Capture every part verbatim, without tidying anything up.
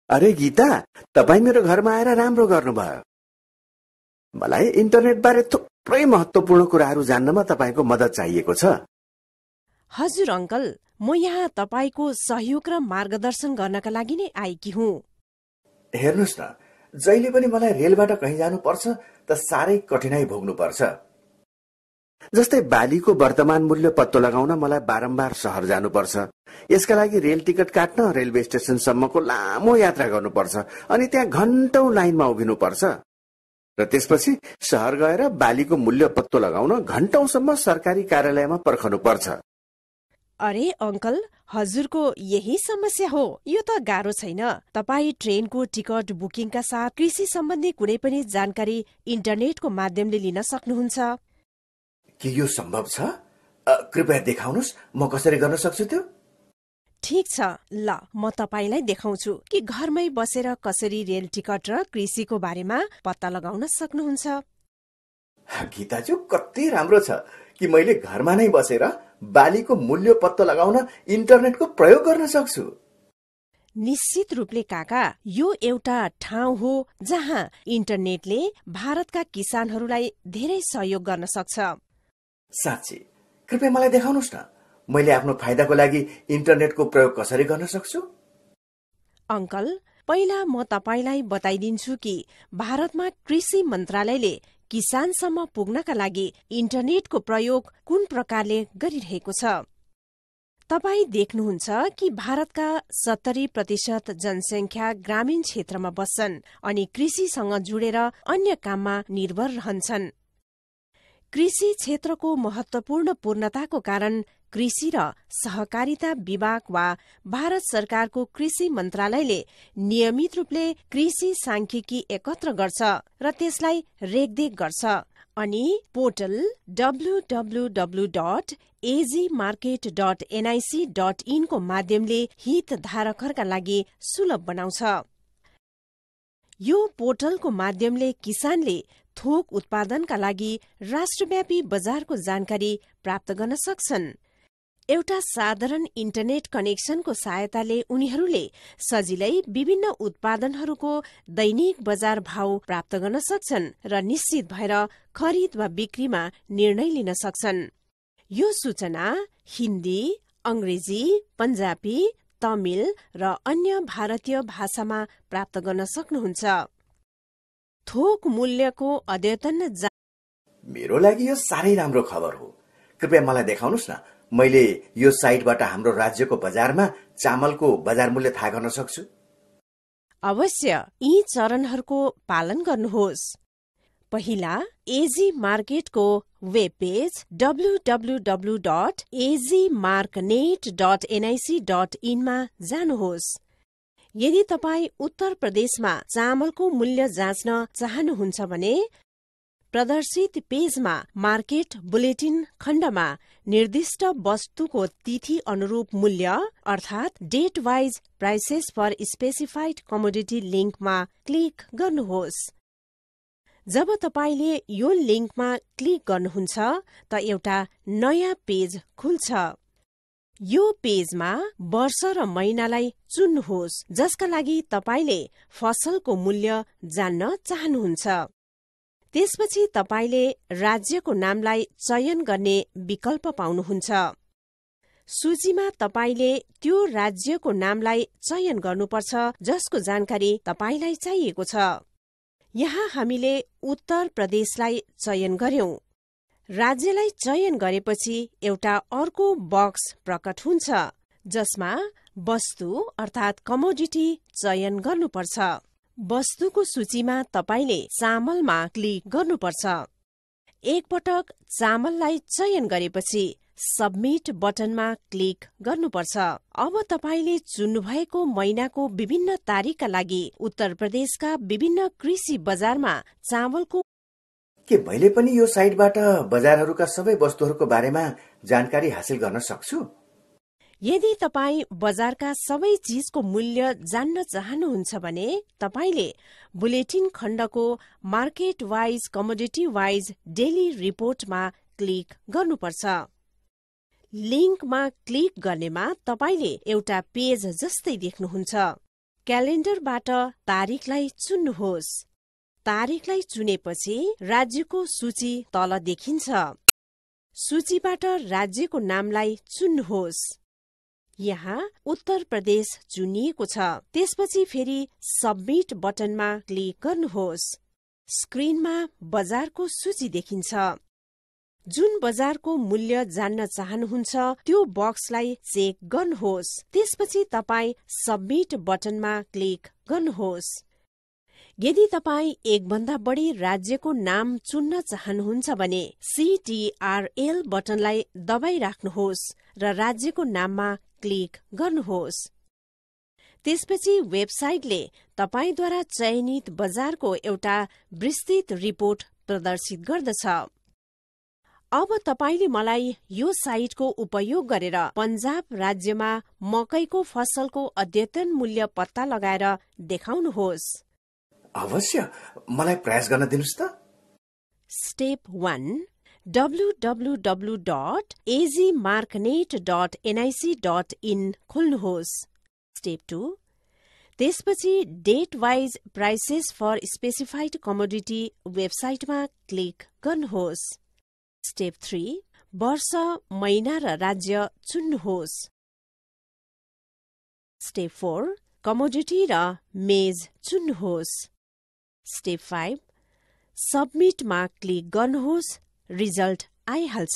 अरे गीता, तपाई मेरो घरमा आएर राम्रो गर्नुभयो। मलाई इन्टरनेट बारे थुप्रै महत्त्वपूर्ण कुराहरू जान्नमा तपाईको मद्दत चाहिएको छ। हजुर अंकल, म यहाँ तपाईको सहयोग र मार्गदर्शन गर्नका लागि नै आएकी हुँ। हेर्नुस् न, जहिले पनि मलाई रेलबाट कहीँ जानुपर्छ त साह्रै कठिनाई भोग्नु पर्छ। जस्तै बालीको वर्तमान मूल्य पत्तो लगाउन मलाई बारम्बार शहर जानुपर्छ। यसका लागि रेल टिकट काट्न रेलवे स्टेशनसम्मको लामो यात्रा गर्नुपर्छ अनि त्यहाँ घण्टौं लाइनमा उभिनुपर्छ र त्यसपछि शहर गएर बालीको मूल्य पत्तो लगाउन घण्टौंसम्म सरकारी कार्यालयमा पर्खनुपर्छ। अरे अंकल, हजुरको यही समस्या हो? यो त गाह्रो छैन। तपाई ट्रेनको टिकट बुकिङका साथ कृषि सम्बन्धी कुनै पनि जानकारी इन्टरनेटको माध्यमले लिन सक्नुहुन्छ। के यो सम्भव छ? कृपया देखाउनुस्, म कसरी गर्न सक्छु त्यो? ठीक छ, ल म तपाईलाई देखाउँछु कि घरमै बसेर कसरी रेल टिकट र कृषिको बारेमा पत्ता लगाउन सक्नुहुन्छ। गीताजु, कति राम्रो छ कि मैले घरमा नै बसेर बालीको मूल्य पत्तो लगाउन इन्टरनेटको प्रयोग गर्न सक्छु। निश्चित रूपले काका, यो एउटा ठाउँ हो जहाँ इन्टरनेटले भारतका किसानहरूलाई धेरै सहयोग गर्न सक्छ। साँच्चै? कृपया मलाई देखाउनुस् न, मैले आफ्नो फाइदाको लागि इन्टरनेटको प्रयोग कसरी गर्न सक्छु। अंकल, पहिला म तपाईलाई बताइदिन्छु कि भारतमा कृषि मन्त्रालयले किसानसम्म पुग्नका लागि इन्टरनेटको प्रयोग कुन प्रकारले गरिरहेको छ। तपाई देख्नुहुन्छ कि भारतका सत्तरी प्रतिशत जनसंख्या ग्रामीण क्षेत्रमा बस्छन् अनि कृषिसँग जुडेर अन्य काममा निर्भर रहन्छन्। कृषि क्षेत्रको महत्वपूर्ण पूर्णताको कारण कृषि र सहकारिता विभाग वा भारत सरकारको कृषि मन्त्रालयले नियमित रूपले कृषि सांख्यिकी एकत्र गर्छ र त्यसलाई रेखदेख गर्छ अनि portal W W W dot AG market dot NIC dot in को माध्यमले हितधारकहरूका लागि सुलभ बनाउँछ। यो पोर्टलको माध्यमले किसानले थोक उत्पादनका लागि राष्ट्रव्यापी बजारको जानकारी प्राप्त गर्न सक्छन्। एउटा साधारण इन्टरनेट कनेक्सनको सहायताले उनीहरूले सजिलै विभिन्न उत्पादनहरूको दैनिक बजार भाव प्राप्त गर्न सक्छन् र निश्चित भएर खरिद वा बिक्रीमा निर्णय लिन सक्छन्। यो सूचना हिन्दी, अंग्रेजी, पञ्जाबी, तमिल र अन्य भारतीय भाषामा प्राप्त गर्न सक्नुहुन्छ। थोक मूल्यको अद्यतन जा... मेरो लागि यो साह्रै राम्रो खबर हो। कृपया मलाई देखाउनुस् न, मैले यो साइटबाट हाम्रो राज्यको बजारमा चामलको बजार मूल्य थाहा गर्न सक्छु। अवश्य, यी चरणहरूको पालन गर्नुहोस्। पहिला एजी मार्केटको web page W W W dot AG marknet dot NIC dot in मा जानुहोस्। यदि तपाईँ उत्तर प्रदेशमा चामलको मूल्य जाँच्न चाहनुहुन्छ भने प्रदर्शित पेजमा मार्केट बुलेटिन खण्डमा निर्दिष्ट वस्तुको तिथि अनुरूप मूल्य अर्थात् date wise prices for specified commodity लिङ्कमा क्लिक गर्नुहोस्। जब तपाईले यो लिङ्कमा क्लिक गर्नुहुन्छ त एउटा नयाँ पेज खुल्छ। यो पेजमा वर्ष र महिनालाई चुन्नुहोस् जसका लागि तपाईले फसलको मूल्य जान्न चाहनुहुन्छ। त्यसपछि तपाईले राज्यको नामलाई चयन गर्ने विकल्प पाउनुहुन्छ। सूचीमा तपाईले त्यो राज्यको नामलाई चयन गर्नुपर्छ जसको जानकारी तपाईलाई चाहिएको छ। यहाँ हामीले उत्तर प्रदेशलाई चयन गर्यौं। राज्यलाई चयन गरेपछि एउटा अर्को बक्स प्रकट हुन्छ जसमा वस्तु अर्थात् कमोडिटी चयन गर्नुपर्छ। वस्तुको सूचीमा तपाईले चामलमा क्लिक गर्नुपर्छ। एकपटक चामललाई चयन गरेपछि सबमिट बटनमा क्लिक गर्नुपर्छ। अब तपाईले चुन्नुभएको महिनाको विभिन्न तारिकका लागि उत्तर प्रदेशका विभिन्न कृषि बजारमा चामलको के मैले पनि यो साइटबाट बजारहरूका सबै वस्तुहरूको बारेमा जानकारी हासिल गर्न सक्छु? यदि तपाईँ बजारका सबै चीजको मूल्य जान्न चाहनुहुन्छ भने तपाईले बुलेटिन खण्डको market wise commodity wise daily रिपोर्टमा क्लिक गर्नुपर्छ। लिङ्कमा क्लिक गर्नेमा तपाईले एउटा पेज जस्तै देख्नुहुन्छ। क्यालेन्डरबाट तारिखलाई चुन्नुहोस्। तारिखलाई चुनेपछि राज्यको सूची तल देखिन्छ। सूचीबाट राज्यको नामलाई चुन्नुहोस्। यहाँ उत्तर प्रदेश चुनिएको छ। त्यसपछि फेरि सबमिट बटनमा क्लिक गर्नुहोस्। स्क्रिनमा बजारको सूची देखिन्छ। जुन बजारको मूल्य जान्न चाहनुहुन्छ त्यो बक्सलाई चेक गर्नुहोस्। त्यसपछि तपाईँ सबमिट बटनमा क्लिक गर्नुहोस्। यदि तपाईँ एक भन्दा बढी राज्यको नाम चुन्न चाहनुहुन्छ भने सीटीआरएल बटनलाई दबाइराख्नुहोस् र राज्यको नाममा क्लिक गर्नुहोस्। त्यसपछि वेबसाइटले तपाईद्वारा चयनित बजारको एउटा विस्तृत रिपोर्ट प्रदर्शित गर्दछ। अब तपाईले मलाई यो साइटको उपयोग गरेर पञ्जाब राज्यमा मकैको फसलको अद्यतन मूल्य पत्ता लगाएर देखाउनुहोस्। अवश्य, मलाई प्रयास गर्न दिनुस् त। Step one, W W W dot AG marknet dot NIC dot in खोल्नुहोस्। स्टेप टू, त्यसपछि date wise prices for specified commodity वेबसाइटमा क्लिक गर्नुहोस्। स्टेप थ्री, वर्ष, महिना र राज्य चुन्नुहोस्। स्टेप फोर, कमोडिटी र मेज चुन्नुहोस्। स्टेप फाइभ, सबमिटमा क्लिक गर्नुहोस्। रिजल्ट आइहाल्छ।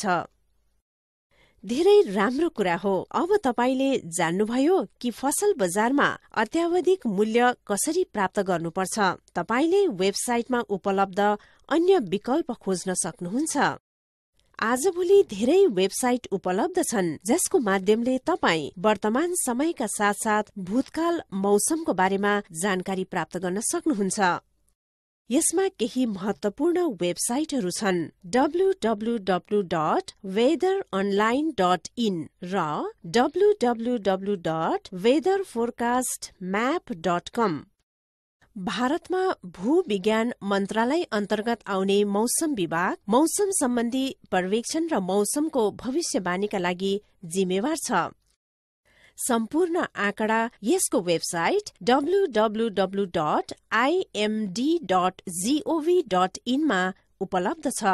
धेरै राम्रो कुरा हो। अब तपाईले जान्नुभयो कि फसल बजारमा अत्यावधिक मूल्य कसरी प्राप्त गर्नुपर्छ। तपाईले वेबसाइटमा उपलब्ध अन्य विकल्प खोज्न सक्नुहुन्छ। आजभोलि धेरै वेबसाइट उपलब्ध छन् जसको माध्यमले तपाईँ वर्तमान समयका साथसाथ भूतकाल मौसमको बारेमा जानकारी प्राप्त गर्न सक्नुहुन्छ। यसमा केही महत्वपूर्ण वेबसाइटहरू छन्। W W W dot weather online dot in र W W W dot weather forecast map dot com. भारतमा भूविज्ञान मन्त्रालय अन्तर्गत आउने मौसम विभाग मौसम सम्बन्धी पर्यवेक्षण र मौसमको भविष्यवाणीका लागि जिम्मेवार छ। सम्पूर्ण आँकडा यसको website W W W dot IMD dot GOV dot इनमा उपलब्ध छ।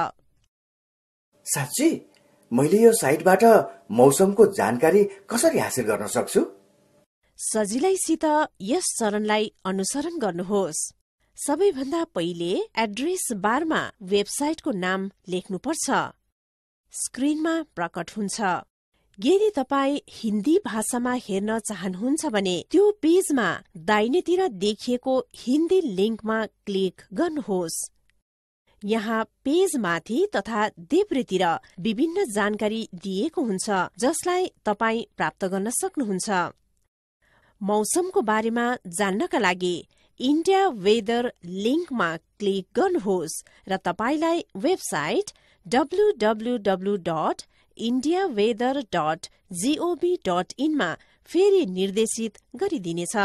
साँच्चै मैले यो साइटबाट मौसमको जानकारी कसरी हासिल गर्न सक्छु? सजिलैसित यस चरणलाई अनुसरण गर्नुहोस्। सबैभन्दा पहिले एड्रेस बारमा वेबसाइटको नाम लेख्नुपर्छ। स्क्रिनमा प्रकट हुन्छ। यदि तपाईँ हिन्दी भाषामा हेर्न चाहनुहुन्छ भने त्यो पेजमा दाहिनेतिर देखिएको हिन्दी लिङ्कमा क्लिक गर्नुहोस्। यहाँ पेजमाथि तथा देब्रेतिर विभिन्न जानकारी दिएको हुन्छ जसलाई तपाईँ प्राप्त गर्न सक्नुहुन्छ। मौसमको बारेमा जान्नका लागि इन्डिया वेदर लिङ्कमा क्लिक गर्नुहोस् र तपाईलाई website W W W dot India weather dot GOV dot इनमा फेरि निर्देशित गरिदिनेछ।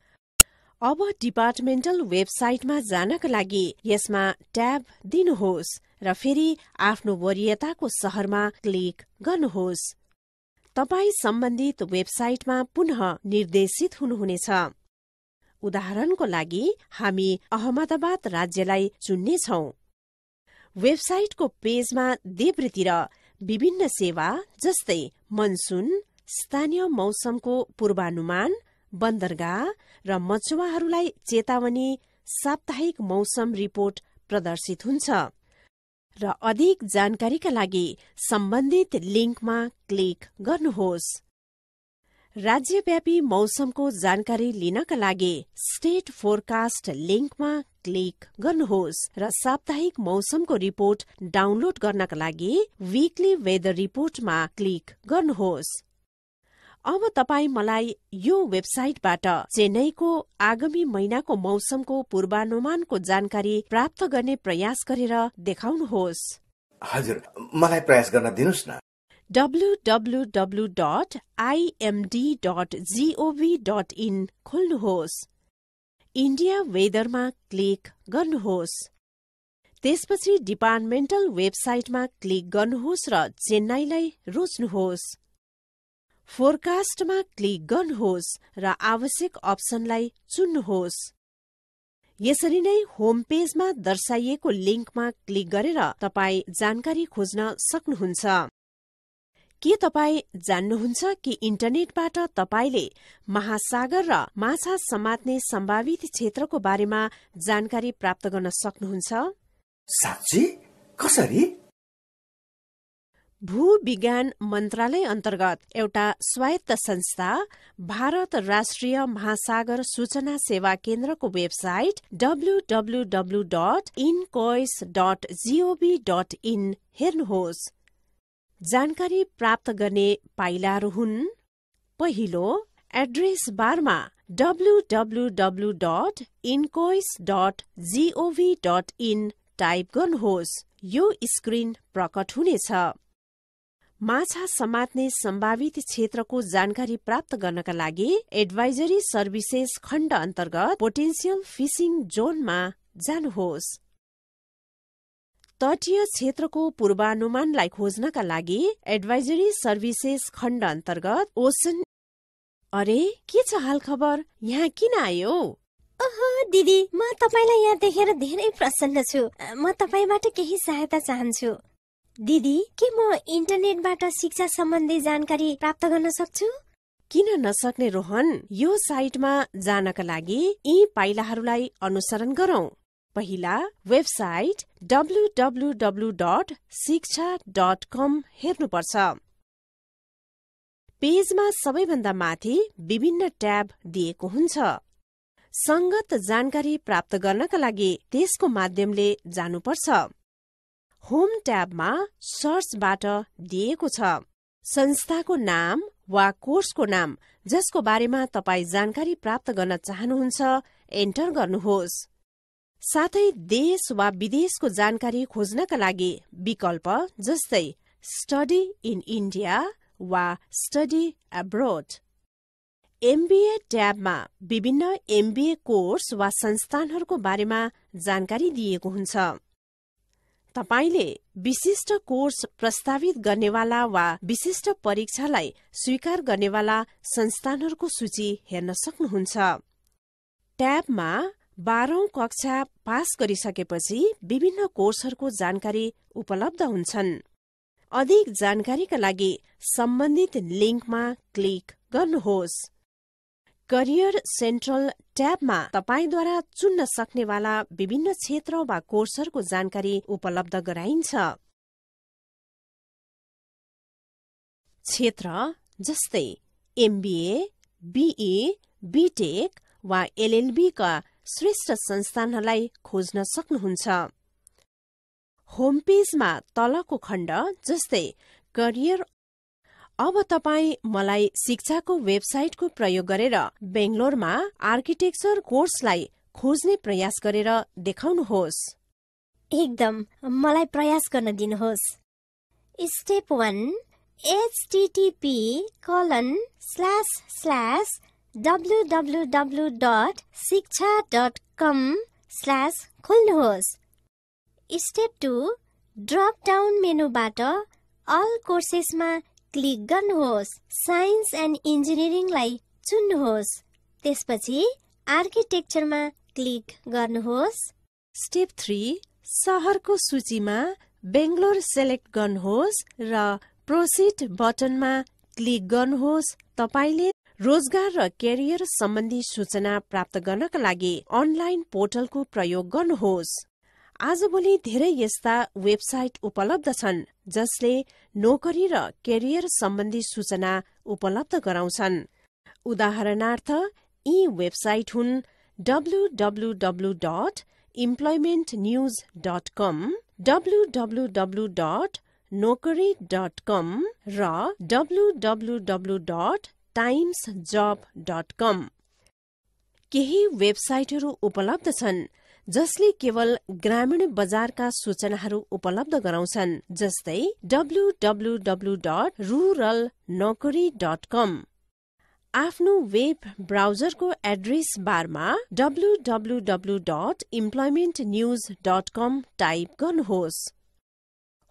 अब डिपार्टमेन्टल वेबसाइटमा जानका लागि यसमा ट्याब दिनुहोस् र फेरि आफ्नो वरीयताको शहरमा क्लिक गर्नुहोस्। तपाईँ सम्बन्धित वेबसाइटमा पुनः निर्देशित हुनुहुनेछ। उदाहरणको लागि हामी अहमदाबाद राज्यलाई चुन्नेछौं। वेबसाइटको पेजमा देब्रेतिर विभिन्न सेवा जस्तै मनसुन, स्थानीय मौसमको पूर्वानुमान, बन्दरगाह र मचुवाहरूलाई चेतावनी, साप्ताहिक मौसम रिपोर्ट प्रदर्शित हुन्छ र अधिक जानकारीका लागि सम्बन्धित लिङ्कमा क्लिक गर्नुहोस्। राज्यव्यापी मौसमको जानकारी लिनका लागि स्टेट फोरकास्ट लिङ्कमा क्लिक गर्नुहोस् र साप्ताहिक मौसमको रिपोर्ट डाउनलोड गर्नका लागि वीकली वेदर रिपोर्टमा क्लिक गर्नुहोस्। अब तपाईँ मलाई यो वेबसाइटबाट चेन्नईको आगामी महिनाको मौसमको पूर्वानुमानको जानकारी प्राप्त गर्ने प्रयास गरेर देखाउनुहोस्। हजुर, मलाई प्रयास गर्न दिनुस् न। W W W dot IMD dot GOV dot in खोल्नुहोस्। इन्डिया वेदरमा क्लिक गर्नुहोस्। त्यसपछि डिपार्टमेन्टल वेबसाइटमा क्लिक गर्नुहोस् र चेन्नईलाई रोज्नुहोस्। फोरकास्टमा क्लिक गर्नुहोस् र आवश्यक अप्सनलाई चुन्नुहोस्। यसरी नै होम पेजमा दर्शाइएको लिंकमा क्लिक गरेर तपाईँ जानकारी खोज्न सक्नुहुन्छ। के तपाईँ जान्नुहुन्छ कि इन्टरनेटबाट तपाईले महासागर र माछा समात्ने सम्भावित क्षेत्रको बारेमा जानकारी प्राप्त गर्न सक्नुहुन्छ? साँच्चै? कसरी? भूविज्ञान मन्त्रालय अन्तर्गत एउटा स्वायत्त संस्था भारत राष्ट्रिय महासागर सूचना सेवा केन्द्रको website W W W dot INCOIS dot GOV dot in हेर्नुहोस्। जानकारी प्राप्त गर्ने पाइलाहरू हुन्: पहिलो, एड्रेस बारमा W W W dot INCOIS dot GOV dot in type गर्नुहोस्। यो स्क्रिन प्रकट हुनेछ। माछा समात्ने सम्भावित क्षेत्रको जानकारी प्राप्त गर्नका लागि एडभाइजरी सर्भिसेस खण्ड अन्तर्गत पोटेन्सियल फिशिङ जोनमा जानुहोस्। तटीय क्षेत्रको पूर्वानुमानलाई खोज्नका लागि एडभाइजरी सर्भिसेस खण्ड अन्तर्गत ओसन। अरे, के छ हाल खबर? यहाँ किन आयो? ओहो दिदी, म तपाईलाई यहाँ देखेर धेरै प्रसन्न छु। म तपाईबाट केही सहायता चाहन्छु। दिदी, के म इन्टरनेटबाट शिक्षा सम्बन्धी जानकारी प्राप्त गर्न सक्छु? किन नसक्ने रोहन? यो साइटमा जानका लागि यी पाइलाहरूलाई अनुसरण गरौं। पहिला, website W W W dot Shiksha dot com हेर्नुपर्छ। पेजमा सबैभन्दा माथि विभिन्न ट्याब दिएको हुन्छ। संगत जानकारी प्राप्त गर्नका लागि त्यसको माध्यमले जानुपर्छ। होम ट्याबमा सर्चबाट दिएको छ संस्थाको नाम वा कोर्सको नाम जसको बारेमा तपाईँ जानकारी प्राप्त गर्न चाहनुहुन्छ एन्टर गर्नुहोस्। साथै देश वा विदेशको जानकारी खोज्नका लागि विकल्प जस्तै स्टडी इन इन्डिया वा स्टडी एब्रोड। एमबीए ट्याबमा विभिन्न एमबीए कोर्स वा संस्थानहरूको बारेमा जानकारी दिएको हुन्छ। तपाईले विशिष्ट कोर्स प्रस्तावित गर्नेवाला वा विशिष्ट परीक्षालाई स्वीकार गर्नेवाला संस्थानहरूको सूची हेर्न सक्नुहुन्छ। ट्याबमा बाह्रौं कक्षा पास गरिसकेपछि विभिन्न कोर्सहरूको जानकारी उपलब्ध हुन्छन्। अधिक जानकारीका लागि सम्बन्धित लिंकमा क्लिक गर्नुहोस्। करियर सेन्ट्रल ट्याबमा तपाईद्वारा चुन्न सक्नेवाला विभिन्न क्षेत्र वा कोर्सहरूको जानकारी उपलब्ध गराइन्छ। क्षेत्र जस्तै एमबीए, बीई, बीटेक वा एलएलबी का श्रेष्ठ संस्थानहरूलाई खोज्न सक्नुहुन्छ। होम पेजमा तलको खण्ड जस्तै करियर। अब तपाईँ मलाई शिक्षाको वेबसाइटको प्रयोग गरेर बेंगलोरमा आर्किटेक्चर कोर्सलाई खोज्ने प्रयास गरेर देखाउनुहोस्। एकदम, मलाई प्रयास गर्न दिनुहोस्। Step one, HTTP colon slash slash W W W dot Shiksha dot com slash खोल्नुहोस्। स्टेप टू, ड्रप डाउन मेनुबाट अल कोर्सेसमा क्लिक गर्नुहोस्। साइन्स एन्ड इन्जिनियरिङलाई चुन्नुहोस्। त्यसपछि आर्किटेक्चरमा क्लिक गर्नुहोस्। स्टेप थ्री, शहरको सूचीमा बेंगलोर सेलेक्ट गर्नुहोस् र प्रोसिड बटनमा क्लिक गर्नुहोस्। तपाईले रोजगार र क्यारियर सम्बन्धी सूचना प्राप्त गर्नका लागि अनलाइन पोर्टलको प्रयोग गर्नुहोस्। आजभोलि धेरै यस्ता वेबसाइट उपलब्ध छन् जसले नोकरी र क्यारियर सम्बन्धी सूचना उपलब्ध गराउँछन्। उदाहरणार्थ, यी वेबसाइट हुन् W W W dot employment news dot com, W W W dot Naukri dot com र W W W dot times job dot com. केही वेबसाइटहरू उपलब्ध छन् जसले केवल ग्रामीण बजारका सूचनाहरू उपलब्ध गराउँछन्, जस्तै W W W dot rural Naukri dot com. आफ्नो वेब ब्राउजरको एड्रेस बारमा W W W dot employment news dot com type गर्नुहोस्।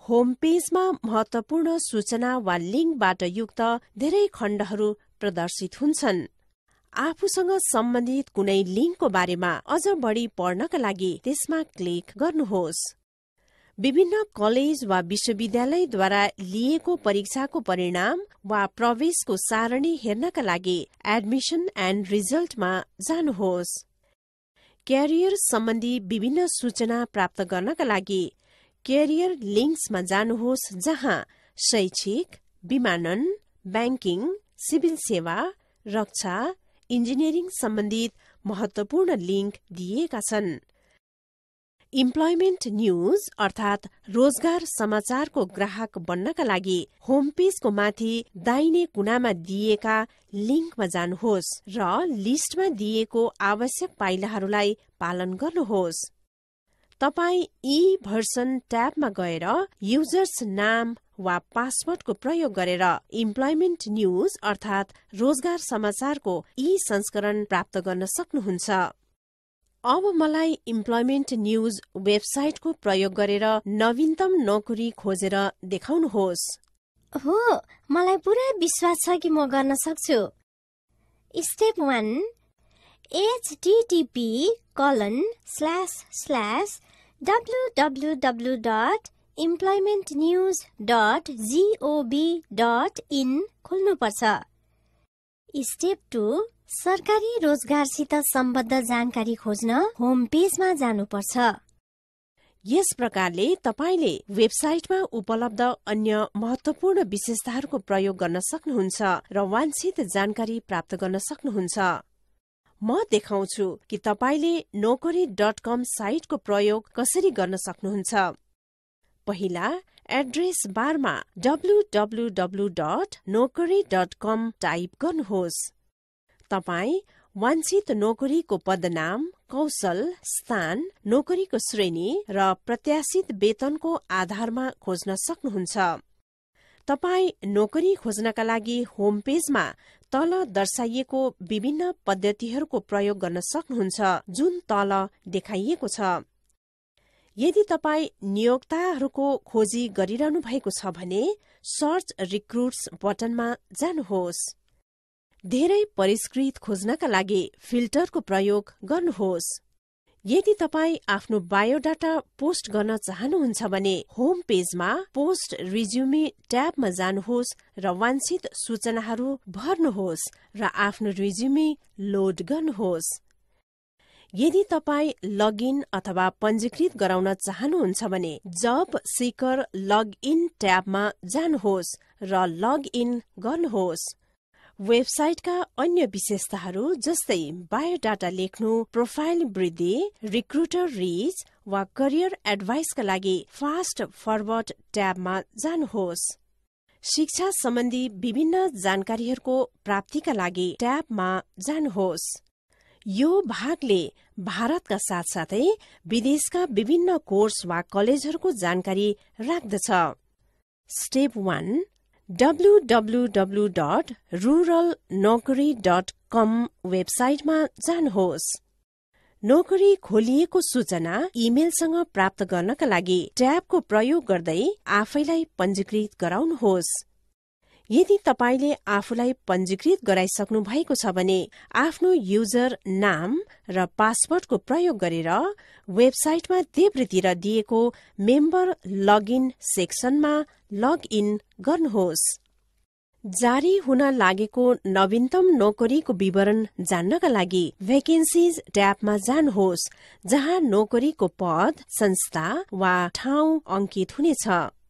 होम पेजमा महत्वपूर्ण सूचना वा लिङ्कबाट युक्त धेरै खण्डहरू प्रदर्शित हुन्छन्। आफूसँग सम्बन्धित कुनै लिङ्कको बारेमा अझ बढी पढ्नका लागि त्यसमा क्लिक गर्नुहोस्। विभिन्न कलेज वा विश्वविद्यालयद्वारा लिएको परीक्षाको परिणाम वा प्रवेशको सारणी हेर्नका लागि एडमिसन एन्ड रिजल्टमा जानुहोस्। क्यारियर सम्बन्धी विभिन्न सूचना प्राप्त गर्नका लागि क्यारियर लिङ्क्समा जानुहोस्, जहाँ शैक्षिक, विमानन, ब्याङ्किङ, सिभिल सेवा, रक्षा, इन्जिनियरिङ सम्बन्धित महत्वपूर्ण लिङ्क दिएका छन्। इम्प्लोइमेन्ट न्यूज अर्थात रोजगार समाचारको ग्राहक बन्नका लागि होम पेजको माथि दाहिने कुनामा दिएका लिङ्कमा जानुहोस् र लिस्टमा दिएको आवश्यक पाइलाहरूलाई पालन गर्नुहोस्। तपाईँ ई भर्सन ट्याबमा गएर युजर्स नाम वा पासवर्डको प्रयोग गरेर इम्प्लोइमेन्ट न्यूज अर्थात रोजगार समाचारको ई संस्करण प्राप्त गर्न सक्नुहुन्छ। अब मलाई इम्प्लोइमेन्ट न्यूज वेबसाइटको प्रयोग गरेर नवीनतम नोकरी खोजेर देखाउनुहोस्। हो, मलाई पुरा विश्वास छ कि म गर्न सक्छु। Step one, HTTP colon slash slash W W W dot employment news dot GOV dot in खोल्नुपर्छ। स्टेप टू, सरकारी रोजगारसित सम्बद्ध जानकारी खोज्न होम पेजमा जानुपर्छ। यस प्रकारले तपाईले वेबसाइटमा उपलब्ध अन्य महत्वपूर्ण विशेषताहरूको प्रयोग गर्न सक्नुहुन्छ र वाञ्छित जानकारी प्राप्त गर्न सक्नुहुन्छ। म देखाउँछु कि तपाईले नोकरी डट कम साइटको प्रयोग कसरी गर्न सक्नुहुन्छ। पहिला एड्रेस बारमा W W W dot Naukri dot com type गर्नुहोस्। तपाई वाञ्छित नोकरीको पदनाम, कौशल, स्थान, नोकरीको श्रेणी र प्रत्याशित वेतनको आधारमा खोज्न सक्नुहुन्छ। तपाई नोकरी खोज्नका लागि होम पेजमा तल दर्शाइएको विभिन्न पद्धतिहरूको प्रयोग गर्न सक्नुहुन्छ, जुन तल देखाइएको छ। यदि तपाई नियोक्ताहरूको खोजी गरिरहनु भएको छ भने सर्च रिक्रुट्स बटनमा जानुहोस्। धेरै परिष्कृत खोज्नका लागि फिल्टरको प्रयोग गर्नुहोस्। यदि तपाई आफ्नो बायोडाटा पोस्ट गर्न चाहनुहुन्छ भने होम पेजमा पोस्ट रिज्युमे ट्याबमा जानुहोस् र वाञ्छित सूचनाहरू भर्नुहोस् र आफ्नो रिज्युमे लोड गर्नुहोस्। यदि तपाई लगइन अथवा पञ्जीकृत गराउन चाहनुहुन्छ भने जब सिकर लगइन ट्याबमा जानुहोस् र लगइन गर्नुहोस्। वेबसाइटका अन्य विशेषताहरू जस्तै बायोडाटा लेख्नु, प्रोफाइल वृद्धि, रिक्रुटर रिच वा करियर एडभाइसका लागि फास्ट फरवर्ड ट्याबमा जानुहोस्। शिक्षा सम्बन्धी विभिन्न जानकारीहरूको प्राप्तिका लागि ट्याबमा जानुहोस्। यो भागले भारतका साथसाथै विदेशका विभिन्न कोर्स वा कलेजहरूको जानकारी राख्दछ। Step one, W W W dot rural Naukri dot com वेबसाइटमा जानुहोस्। नोकरी खोलिएको सूचना इमेलसँग प्राप्त गर्नका लागि ट्याबको प्रयोग गर्दै आफैलाई पञ्जीकृत गराउनुहोस्। यदि तपाईले आफूलाई पञ्जीकृत गराइसक्नु भएको छ भने आफ्नो युजर नाम र पासवर्डको प्रयोग गरेर वेबसाइटमा देब्रेतिर दिएको मेम्बर लगइन सेक्सनमा लगइन गर्नुहोस्। जारी हुन लागेको नवीनतम नोकरीको विवरण जान्नका लागि भ्याकेन्सिज ट्याबमा जानुहोस्, जहाँ नोकरीको पद, संस्था वा ठाउँ अंकित हुनेछ।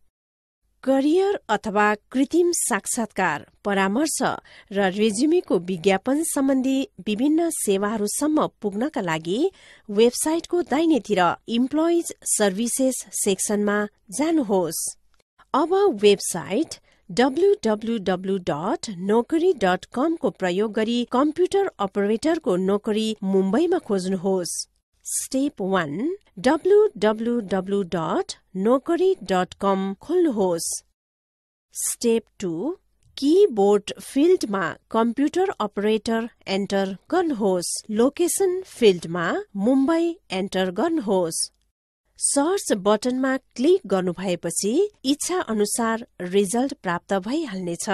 करियर अथवा कृत्रिम साक्षात्कार, परामर्श र रेज्युमेको विज्ञापन सम्बन्धी विभिन्न सेवाहरूसम्म पुग्नका लागि वेबसाइटको दाहिनेतिर इम्प्लोइज सर्भिसेस सेक्सनमा जानुहोस्। अब website W W W dot Naukri dot com को प्रयोग गरी कम्प्युटर अपरेटरको नोकरी मुम्बईमा खोज्नुहोस्। Step one, W W W dot Naukri dot com खोल्नुहोस्। स्टेप टू, कीबोर्ड फिल्डमा कम्प्युटर अपरेटर एन्टर गर्नुहोस्। लोकेसन फिल्डमा मुम्बई एन्टर गर्नुहोस्। सर्च बटनमा क्लिक गर्नु भएपछि इच्छा अनुसार रिजल्ट प्राप्त भइहाल्नेछ।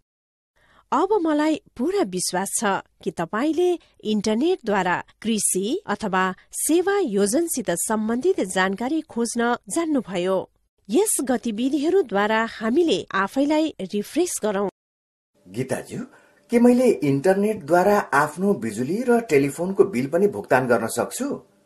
अब मलाई पूरा विश्वास छ कि तपाईले इन्टरनेटद्वारा कृषि अथवा सेवा योजनसित सम्बन्धित जानकारी खोज्न जान्नुभयो। यस गतिविधिहरूद्वारा हामीले आफैलाई रिफ्रेश गरौं। गीताज्यू, के मैले इन्टरनेटद्वारा आफ्नो बिजुली र टेलिफोनको बिल पनि भुक्तान गर्न सक्छु?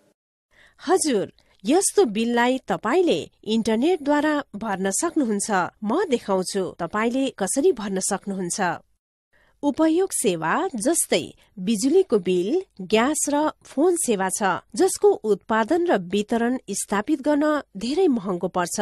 हजुर, यस्तो बिललाई तपाईले इन्टरनेटद्वारा भर्न सक्नुहुन्छ। म देखाउँछु तपाईले कसरी भर्न सक्नुहुन्छ। उपयोग सेवा जस्तै बिजुलीको बिल, ग्यास र फोन सेवा छ जसको उत्पादन र वितरण स्थापित गर्न धेरै महँगो पर्छ।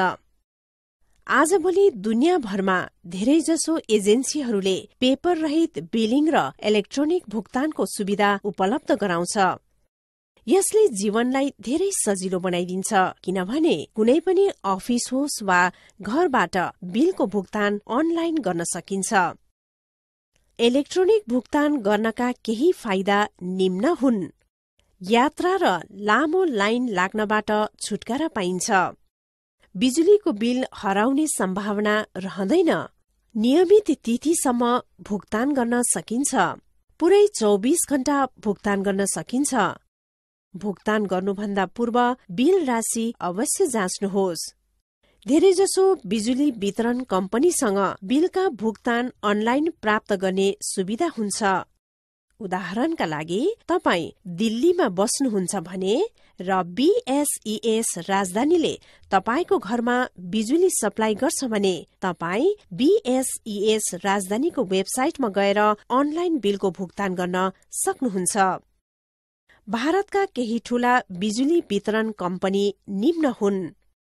आजभोलि दुनियाँभरमा धेरैजसो एजेन्सीहरूले पेपर रहित बिलिङ र इलेक्ट्रोनिक भुक्तानको सुविधा उपलब्ध गराउँछ। यसले जीवनलाई धेरै सजिलो बनाइदिन्छ, किनभने कुनै पनि अफिस होस् वा घरबाट बिलको भुक्तान अनलाइन गर्न सकिन्छ। इलेक्ट्रोनिक भुक्तान गर्नका केही फाइदा निम्न हुन्। यात्रा र लामो लाइन लाग्नबाट छुटकारा पाइन्छ। बिजुलीको बिल हराउने सम्भावना रहँदैन। नियमित तिथिसम्म भुक्तान गर्न सकिन्छ। पुरै चौबिस घण्टा भुक्तान गर्न सकिन्छ। भुक्तान गर्नुभन्दा पूर्व बिल राशि अवश्य जाँच्नुहोस्। धेरैजसो बिजुली वितरण कम्पनीसँग बिलका भुक्तान अनलाइन प्राप्त गर्ने सुविधा हुन्छ। उदाहरणका लागि, तपाई दिल्लीमा बस्नुहुन्छ भने र बीएसईएस राजधानीले तपाईको घरमा बिजुली सप्लाई गर्छ भने तपाई बीएसईएस राजधानीको वेबसाइटमा गएर अनलाइन बिलको भुक्तान गर्न सक्नुहुन्छ। भारतका केही ठूला बिजुली वितरण कम्पनी निम्न हुन्।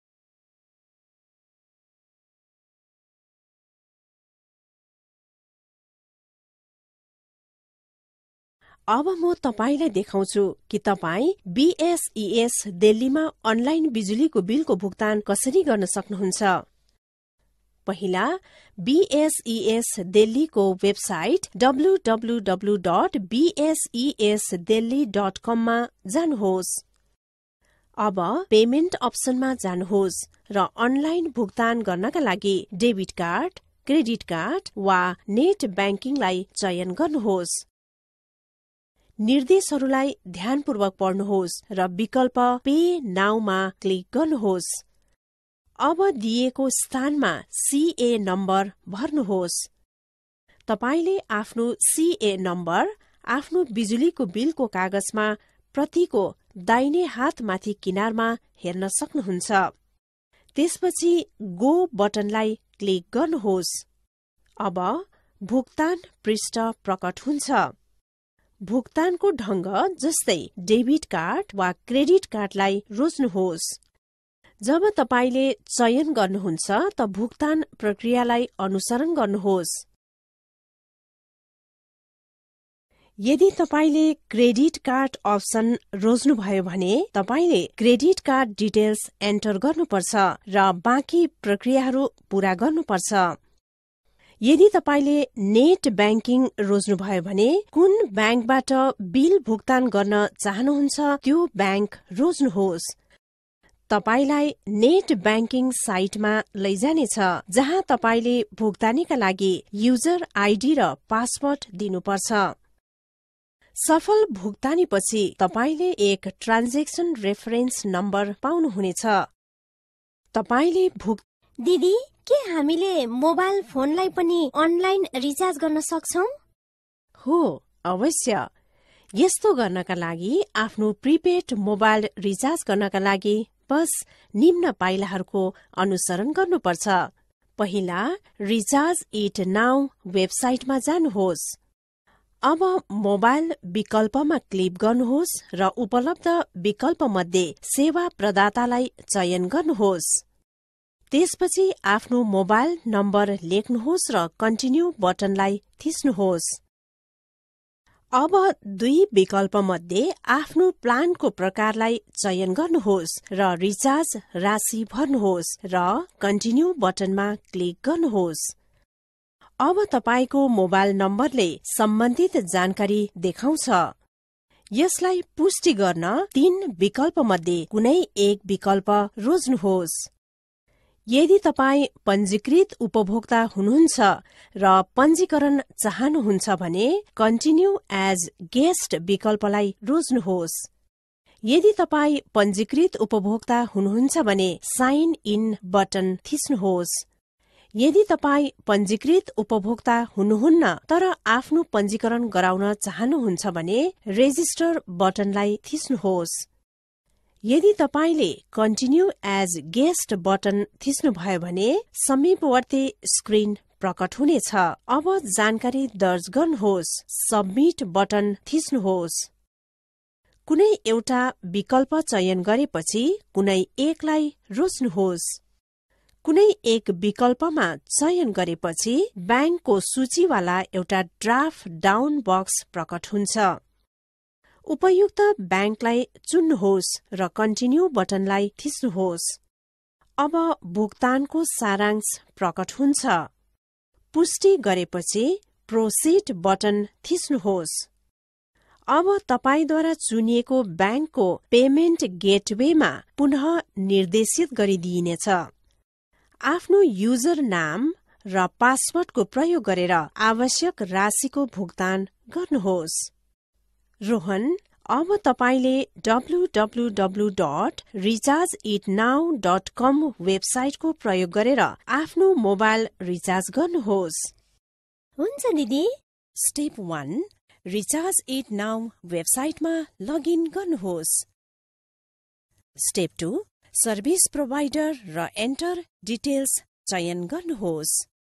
अब म तपाईलाई देखाउँछु कि तपाई बीएसईएस दिल्लीमा अनलाइन बिजुलीको बिलको भुक्तान कसरी गर्न सक्नुहुन्छ। पहिला बीएसईएस दिल्लीको website W W W dot BSES Delhi dot com मा जानुहोस्। अब पेमेन्ट अप्सनमा जानुहोस् र अनलाइन भुक्तान गर्नका लागि डेबिट कार्ड, क्रेडिट कार्ड वा नेट ब्याङ्किङलाई चयन गर्नुहोस्। निर्देशहरूलाई ध्यानपूर्वक पढ्नुहोस् र विकल्प पे नाउमा क्लिक गर्नुहोस्। अब दिएको स्थानमा सीए नम्बर भर्नुहोस्। तपाईले आफ्नो सीए नम्बर आफ्नो बिजुलीको बिलको कागजमा प्रतिको दाहिने हातमाथि किनारमा हेर्न सक्नुहुन्छ। त्यसपछि गो बटनलाई क्लिक गर्नुहोस्। अब भुक्तान पृष्ठ प्रकट हुन्छ। भुक्तानको ढंग जस्तै डेबिट कार्ड वा क्रेडिट कार्डलाई रोज्नुहोस्। जब तपाईले चयन गर्नुहुन्छ त भुक्तान प्रक्रियालाई अनुसरण गर्नुहोस्। यदि तपाईले क्रेडिट कार्ड अप्सन रोज्नुभयो भने तपाईले क्रेडिट कार्ड डिटेल्स एन्टर गर्नुपर्छ र बाँकी प्रक्रियाहरू पूरा गर्नुपर्छ। यदि तपाईले नेट ब्याङ्किङ रोज्नुभयो भने कुन ब्याङ्कबाट बिल भुक्तान गर्न चाहनुहुन्छ त्यो ब्याङ्क रोज्नुहोस्। तपाईलाई नेट ब्याङ्किङ साइटमा लैजानेछ जहाँ तपाईले भुक्तानीका लागि युजर आइडी र पासवर्ड दिनुपर्छ। सफल भुक्तानीपछि तपाईले एक ट्रान्जेक्सन रेफरेन्स नम्बर पाउनुहुनेछ। तपाईले भुक् दिदी, के हामीले मोबाइल फोनलाई पनि अनलाइन रिचार्ज गर्न सक्छौं? हो, अवश्य। यस्तो गर्नका लागि आफ्नो प्रिपेड मोबाइल रिचार्ज गर्नका लागि बस निम्न पाइलाहरूको अनुसरण गर्नुपर्छ। पहिला रिचार्ज इट नाउ वेबसाइटमा जानुहोस्। अब मोबाइल विकल्पमा क्लिक गर्नुहोस् र उपलब्ध विकल्प मध्ये सेवा प्रदातालाई चयन गर्नुहोस्। त्यसपछि आफ्नो मोबाइल नम्बर लेख्नुहोस् र कन्टिन्यू बटनलाई थिच्नुहोस्। अब दुई विकल्प मध्ये आफ्नो प्लानको प्रकारलाई चयन गर्नुहोस् र रिचार्ज राशि भर्नुहोस् र कन्टिन्यू बटनमा क्लिक गर्नुहोस्। अब तपाईको मोबाइल नम्बरले सम्बन्धित जानकारी देखाउँछ। यसलाई पुष्टि गर्न तीन विकल्प मध्ये कुनै एक विकल्प रोज्नुहोस्। यदि तपाईँ पञ्जीकृत उपभोक्ता हुनुहुन्छ र पञ्जीकरण चाहनुहुन्छ भने कन्टिन्यू एज गेस्ट विकल्पलाई रोज्नुहोस्। यदि तपाईँ पञ्जीकृत उपभोक्ता हुनुहुन्छ भने साइन इन बटन थिच्नुहोस्। यदि तपाईँ पञ्जीकृत उपभोक्ता हुनुहुन्न तर आफ्नो पञ्जीकरण गराउन चाहनुहुन्छ भने रेजिस्टर बटनलाई थिच्नुहोस्। यदि तपाईले कन्टिन्यू एज गेस्ट बटन थिच्नुभयो भने समीपवर्ती स्क्रिन प्रकट हुनेछ। अब जानकारी दर्ज गर्नुहोस्। सबमिट बटन थिच्नुहोस्। कुनै एउटा विकल्प चयन गरेपछि कुनै एकलाई रोज्नुहोस्। कुनै एक विकल्पमा चयन गरेपछि ब्याङ्कको सूचीवाला एउटा ड्राफ्ट डाउन बक्स प्रकट हुन्छ। उपयुक्त ब्याङ्कलाई चुन्नुहोस् र कन्टिन्यू बटनलाई थिच्नुहोस्। अब भुक्तानको सारांश प्रकट हुन्छ। पुष्टि गरेपछि प्रोसिड बटन थिच्नुहोस्। अब तपाईद्वारा चुनिएको ब्याङ्कको पेमेन्ट गेटवेमा पुनः निर्देशित गरिदिइनेछ। आफ्नो युजर नाम र पासवर्डको प्रयोग गरेर आवश्यक राशिको भुक्तान गर्नुहोस्। रोहन, अब तपाईले W W W dot recharge it now dot com वेबसाइटको प्रयोग गरेर आफ्नो मोबाइल रिचार्ज गर्नुहोस्। हुन्छ दिदी। Step one, recharge it now वेबसाइटमा लगइन गर्नुहोस्। स्टेप टू, सर्भिस प्रोभाइडर र एन्टर डिटेल्स चयन गर्नुहोस्।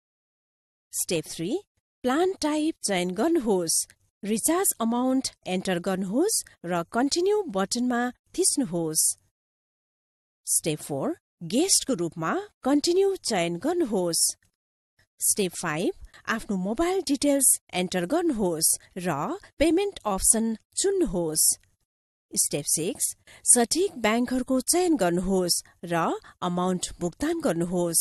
स्टेप थ्री, प्लान टाइप चयन गर्नुहोस्। रिचार्ज अमाउन्ट एन्टर गर्नुहोस् र कन्टिन्यू बटनमा थिच्नुहोस्। स्टेप फोर, गेस्टको रूपमा कन्टिन्यू चयन गर्नुहोस्। स्टेप फाइभ, आफ्नो मोबाइल डिटेल्स एन्टर गर्नुहोस् र पेमेन्ट अप्सन चुन्नुहोस्। स्टेप सिक्स, सठिक ब्याङ्कहरूको चयन गर्नुहोस् र अमाउन्ट भुक्तान गर्नुहोस्।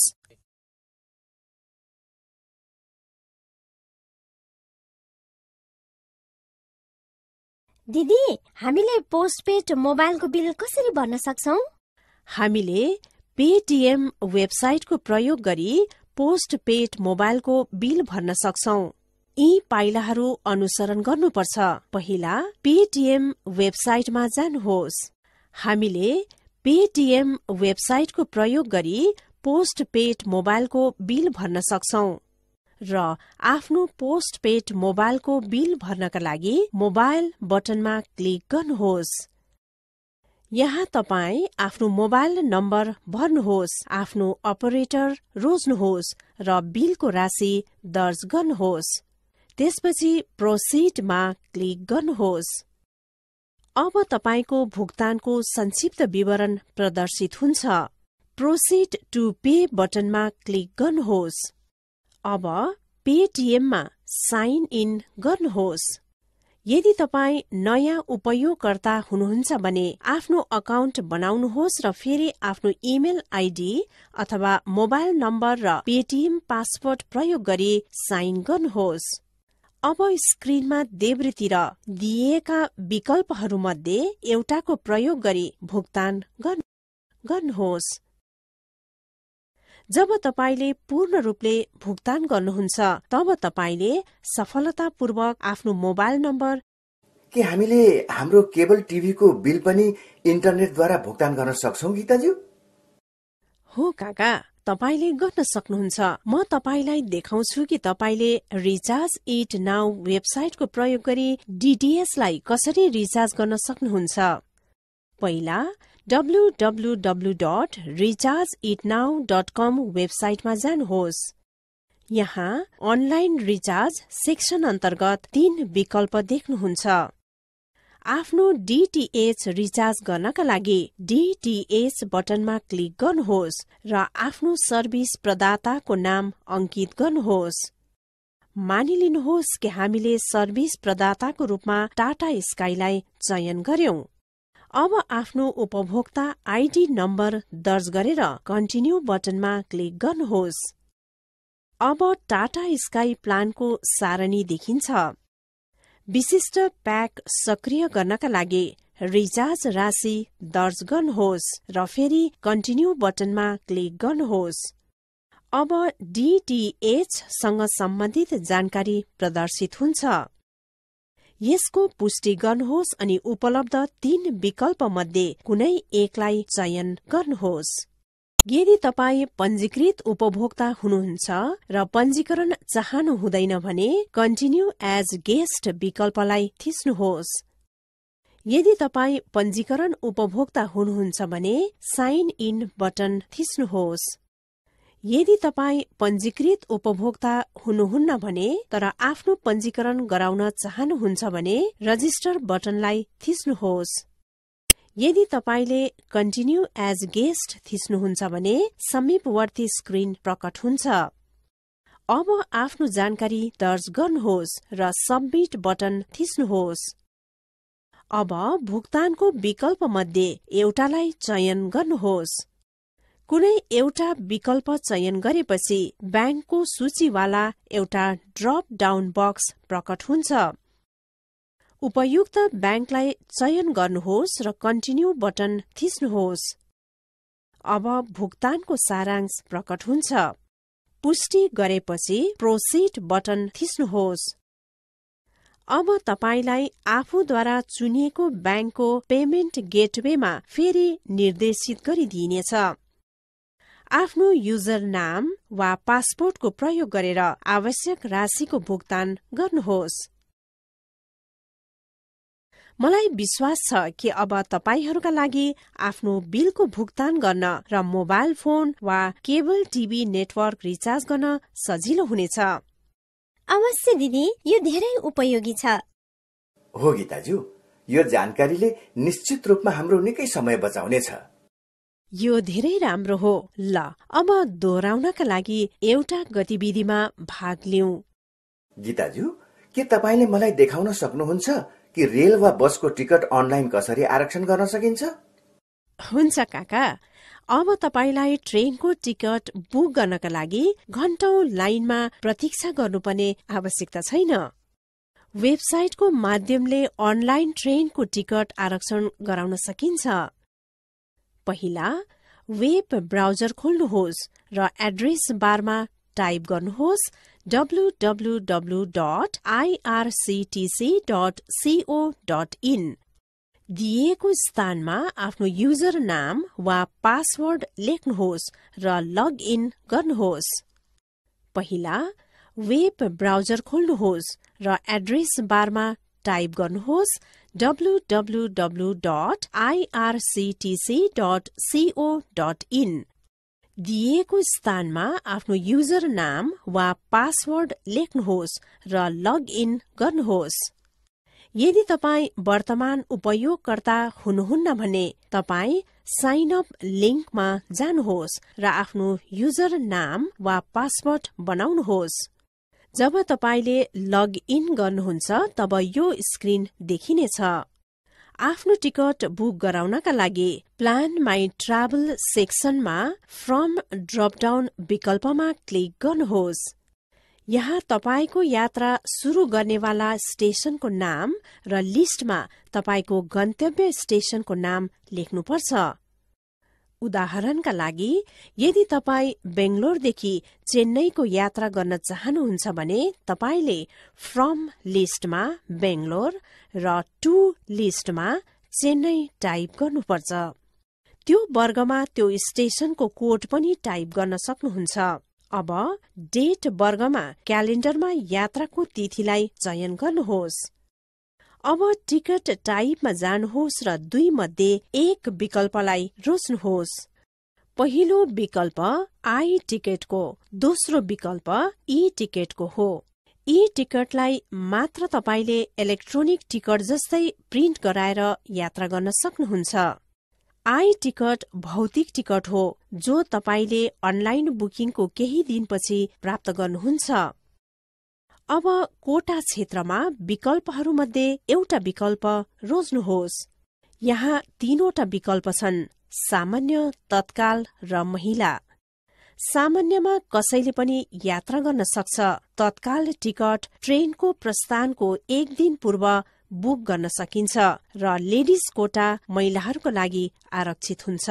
दिदी, हामीले पोस्टपेड मोबाइलको बिल कसरी भर्न सक्छौं? हामीले पेटिएम वेबसाइटको प्रयोग गरी पोस्टपेड मोबाइलको बिल भर्न सक्छौं। यी पाइलाहरू अनुसरण गर्नुपर्छ। पहिला पेटिएम वेबसाइटमा जानुहोस्। हामीले पेटिएम वेबसाइटको प्रयोग गरी पोस्टपेड मोबाइलको बिल भर्न सक्छौं र आफ्नो पोस्टपेड मोबाइलको बिल भर्नका लागि मोबाइल बटनमा क्लिक गर्नुहोस्। यहाँ तपाईँ आफ्नो मोबाइल नम्बर भर्नुहोस्, आफ्नो अपरेटर रोज्नुहोस् र बिलको राशि दर्ज गर्नुहोस्। त्यसपछि प्रोसिडमा क्लिक गर्नुहोस्। अब तपाईको भुक्तानको संक्षिप्त विवरण प्रदर्शित हुन्छ। प्रोसिड टु पे बटनमा क्लिक गर्नुहोस्। अब पेटिएममा साइन इन गर्नुहोस्। यदि तपाईँ नयाँ उपयोगकर्ता हुनुहुन्छ भने आफ्नो अकाउन्ट बनाउनुहोस् र फेरि आफ्नो इमेल आइडी अथवा मोबाइल नम्बर र पेटिएम पासवर्ड प्रयोग गरी साइन गर्नुहोस्। अब स्क्रिनमा देब्रेतिर दिइएका विकल्पहरूमध्ये एउटाको प्रयोग गरी भुक्तान गर्नुहोस्। जब तपाईले पूर्ण रूपले भुक्तान गर्नुहुन्छ तब तपाईले सफलतापूर्वक आफ्नो मोबाइल नम्बर के हामीले हाम्रो केबल टिभीको बिल पनि इन्टरनेटद्वारा भुक्तान गर्न सक्छौं गीताज्यू? हो काका, तपाईले गर्न सक्नुहुन्छ। म तपाईलाई देखाउँछु कि तपाईले रिचार्ज इट नाउ वेबसाइटको प्रयोग गरी डीटीएच लाई कसरी रिचार्ज गर्न सक्नुहुन्छ। पहिला W W W dot recharge it now dot com वेबसाइटमा जानुहोस्। यहाँ अनलाइन रिचार्ज सेक्सन अन्तर्गत तीन विकल्प देख्नुहुन्छ। आफ्नो डीटीएच रिचार्ज गर्नका लागि डीटीएच बटनमा क्लिक गर्नुहोस् र आफ्नो सर्भिस प्रदाताको नाम अंकित गर्नुहोस्। मानिलिनुहोस् कि हामीले सर्भिस प्रदाताको रूपमा टाटा स्काईलाई चयन गर्यौं। अब आफ्नो उपभोक्ता आईडी नम्बर दर्ज गरेर कन्टिन्यू बटनमा क्लिक गर्नुहोस्। अब टाटा स्काई प्लानको सारणी देखिन्छ। विशिष्ट प्याक सक्रिय गर्नका लागि रिचार्ज राशि दर्ज गर्नुहोस् र फेरि कन्टिन्यू बटनमा क्लिक गर्नुहोस्। अब डीटीएच सँग सम्बन्धित जानकारी प्रदर्शित हुन्छ। यसको पुष्टि गर्नुहोस् अनि उपलब्ध तीन विकल्प मध्ये कुनै एकलाई चयन गर्नुहोस्। यदि तपाईँ पञ्जीकृत उपभोक्ता हुनुहुन्छ र पञ्जीकरण चाहनु हुँदैन भने कन्टिन्यू एज गेस्ट विकल्पलाई थिच्नुहोस्। यदि तपाईँ पञ्जीकरण उपभोक्ता हुनुहुन्छ भने साइन इन बटन थिच्नुहोस्। यदि तपाईँ पञ्जीकृत उपभोक्ता हुनुहुन्न भने तर आफ्नो पञ्जीकरण गराउन चाहनुहुन्छ भने रजिस्टर बटनलाई थिच्नुहोस्। यदि तपाईले कन्टिन्यू एज गेस्ट थिच्नुहुन्छ भने समीपवर्ती स्क्रिन प्रकट हुन्छ। अब आफ्नो जानकारी दर्ज गर्नुहोस् र सबमिट बटन थिच्नुहोस्। अब भुक्तानको विकल्प मध्ये एउटालाई चयन गर्नुहोस्। कुनै एउटा विकल्प चयन गरेपछि ब्याङ्कको सूचीवाला एउटा ड्रप डाउन बक्स प्रकट हुन्छ। उपयुक्त ब्याङ्कलाई चयन गर्नुहोस् र कन्टिन्यू बटन थिच्नुहोस्। अब भुक्तानको सारांश प्रकट हुन्छ। पुष्टि गरेपछि प्रोसिड बटन थिच्नुहोस्। अब तपाईलाई आफूद्वारा चुनिएको ब्याङ्कको पेमेन्ट गेटवेमा फेरि निर्देशित गरिदिनेछ। आफ्नो युजर नाम वा पासपोर्टको प्रयोग गरेर आवश्यक राशिको भुक्तान गर्नुहोस्। मलाई विश्वास छ कि अब तपाईहरूका लागि आफ्नो बिलको भुक्तान गर्न र मोबाइल फोन वा केबल टिभी नेटवर्क रिचार्ज गर्न सजिलो हुनेछ। अवश्य दिदी, यो धेरै उपयोगी छ। हो गीताज्यू, यो जानकारीले निश्चित रूपमा हाम्रो निकै समय बचाउनेछ। यो धेरै राम्रो हो। ल, अब दोहोऱ्याउनका लागि एउटा गतिविधिमा भाग लिऊँ। गीताज्यू, के तपाईले मलाई देखाउन सक्नुहुन्छ कि रेल वा बसको टिकट अनलाइन कसरी आरक्षण गर्न सकिन्छ? हुन्छ काका। अब तपाईलाई ट्रेनको टिकट बुक गर्नका लागि घण्टौं लाइनमा प्रतीक्षा गर्नुपर्ने आवश्यकता छैन। वेबसाइटको माध्यमले अनलाइन ट्रेनको टिकट आरक्षण गराउन सकिन्छ। पहिला वेब ब्राउजर खोल्नुहोस् र एड्रेस बारमा टाइप गर्नुहोस् W W W dot I R C T C dot co dot in. दिएको स्थानमा आफ्नो युजर नाम वा पासवर्ड लेख्नुहोस् र लग इन गर्नुहोस्। पहिला वेब ब्राउजर खोल्नुहोस् र एड्रेस बारमा टाइप गर्नुहोस् W W W dot I R C T C dot co dot in. दिएको स्थानमा आफ्नो युजर नाम वा पासवर्ड लेख्नुहोस् र लग इन गर्नुहोस्। यदि तपाईँ वर्तमान उपयोगकर्ता हुनुहुन्न भने तपाईँ साइन अप लिंकमा जानुहोस् र आफ्नो युजर नाम वा पासवर्ड बनाउनुहोस्। जब तपाईले लग इन गर्नुहुन्छ तब यो स्क्रिन देखिनेछ। आफ्नो टिकट बुक गराउनका लागि प्लान माई ट्राभल सेक्सनमा फ्रम ड्रप डाउन विकल्पमा क्लिक गर्नुहोस्। यहाँ तपाईको यात्रा सुरु गर्नेवाला स्टेशनको नाम र लिस्टमा तपाईको गन्तव्य स्टेशनको नाम लेख्नुपर्छ। उदाहरणका लागि यदि तपाईँ बेंगलोरदेखि चेन्नईको यात्रा गर्न चाहनुहुन्छ भने तपाईले फ्रम लिस्टमा बेंगलोर र टु लिस्टमा चेन्नई टाइप गर्नुपर्छ। त्यो वर्गमा त्यो स्टेशनको कोड पनि टाइप गर्न सक्नुहुन्छ। अब डेट वर्गमा क्यालेन्डरमा यात्राको तिथिलाई चयन गर्नुहोस्। अब टिकट टाइपमा जानुहोस् र दुई मध्ये एक विकल्पलाई रोज्नुहोस्। पहिलो विकल्प आई टिकटको, दोस्रो विकल्प ई टिकटको हो। ई टिकटलाई मात्र तपाईले इलेक्ट्रोनिक टिकट जस्तै प्रिन्ट गराएर यात्रा गर्न सक्नुहुन्छ। आई टिकट भौतिक टिकट हो जो तपाईले अनलाइन बुकिङको केही दिनपछि प्राप्त गर्नुहुन्छ। अब कोटा क्षेत्रमा विकल्पहरूमध्ये एउटा विकल्प रोज्नुहोस्। यहाँ तीनवटा विकल्प छन्, सामान्य, तत्काल र महिला। सामान्यमा कसैले पनि यात्रा गर्न सक्छ। तत्काल टिकट ट्रेनको प्रस्थानको एक दिन पूर्व बुक गर्न सकिन्छ र लेडिज कोटा महिलाहरूको लागि आरक्षित हुन्छ।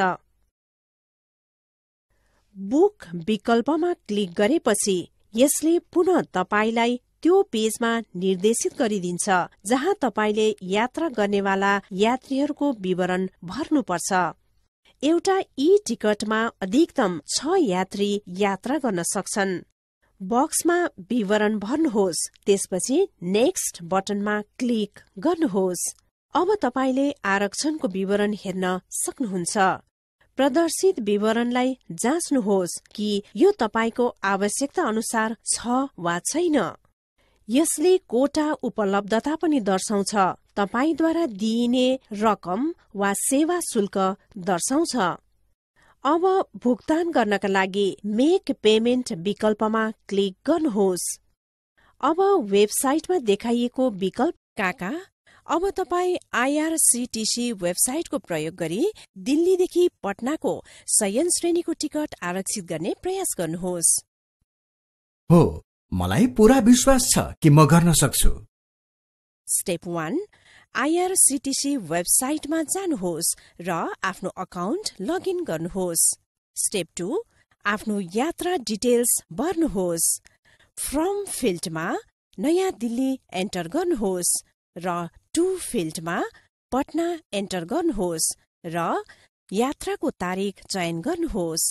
बुक विकल्पमा क्लिक गरेपछि यसले पुनः तपाईलाई त्यो पेजमा निर्देशित गरिदिन्छ जहाँ तपाईले यात्रा गर्नेवाला यात्रीहरूको विवरण भर्नुपर्छ। एउटा ई टिकटमा अधिकतम छ यात्री यात्रा गर्न सक्छन्। बक्समा विवरण भर्नुहोस्, त्यसपछि नेक्स्ट बटनमा क्लिक गर्नुहोस्। अब तपाईले आरक्षणको विवरण हेर्न सक्नुहुन्छ। प्रदर्शित विवरणलाई जाँच्नुहोस् कि यो तपाईको आवश्यकता अनुसार छ वा छैन। यसले कोटा उपलब्धता पनि दर्शाउँछ। तपाईद्वारा दिइने रकम वा सेवा शुल्क दर्शाउँछ। अब भुक्तान गर्नका लागि मेक पेमेन्ट विकल्पमा क्लिक गर्नुहोस्। अब वेबसाइटमा देखाइएको विकल्प काका अब तपाई आईआरसीटीसी वेबसाइटको प्रयोग गरी दिल्लीदेखि पटनाको शयन श्रेणीको टिकट आरक्षित गर्ने प्रयास गर्नुहोस्। हो, मलाई पूरा विश्वास छ कि म गर्न सक्छु। स्टेप वान, आईआरसीटीसी वेबसाइटमा जानुहोस् र आफ्नो अकाउन्ट लगइन गर्नुहोस्। स्टेप टू, आफ्नो यात्रा डिटेल्स भर्नुहोस्। फ्रम फिल्डमा नयाँ दिल्ली एन्टर गर्नुहोस् र टु फिल्डमा पटना एन्टर गर्नुहोस् र यात्राको तारिख चयन गर्नुहोस्।